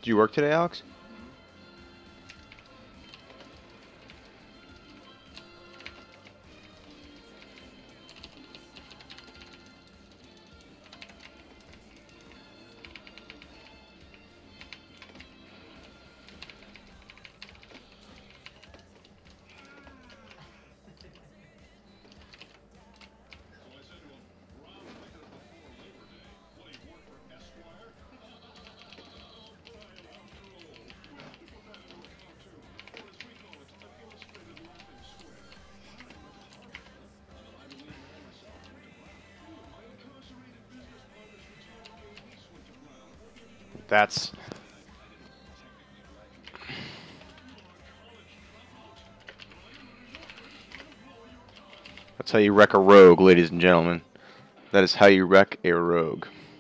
Did you work today, Alex? That's how you wreck a rogue, ladies and gentlemen. That is how you wreck a rogue.